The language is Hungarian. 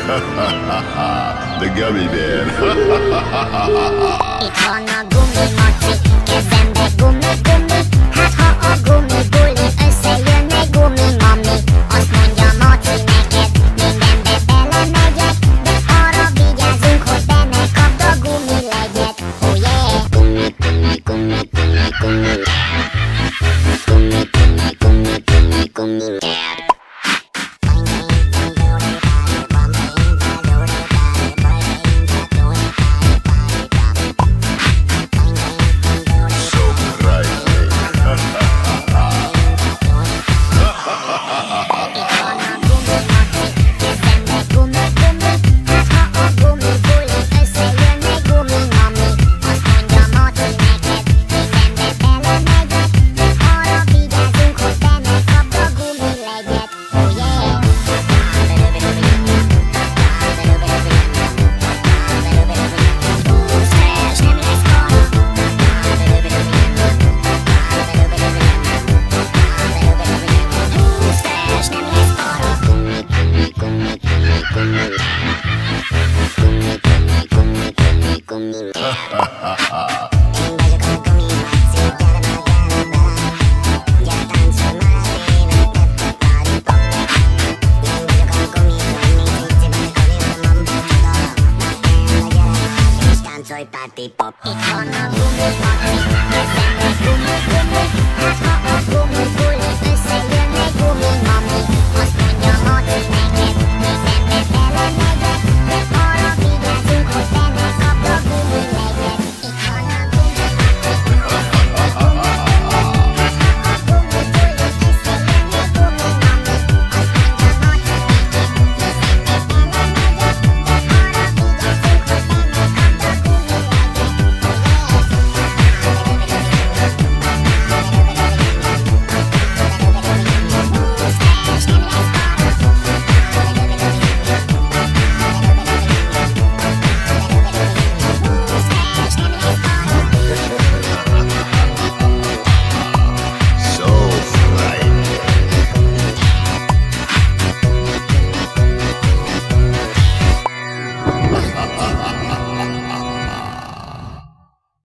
The gummy bear. Itt van a gumimaci, kezembe gumi-gumi. Hát ha a gumibuli összejön egy gumimami, azt mondja Maci neked, mindenbe belemegyek, de arra vigyázzunk, hogy be ne kapd a gumilegyet. Oh yeah! Gumi, gumi, gumi, gumi, gumi. Gumi, gumi, gumi, gumi, gumi. Party pop. Itt van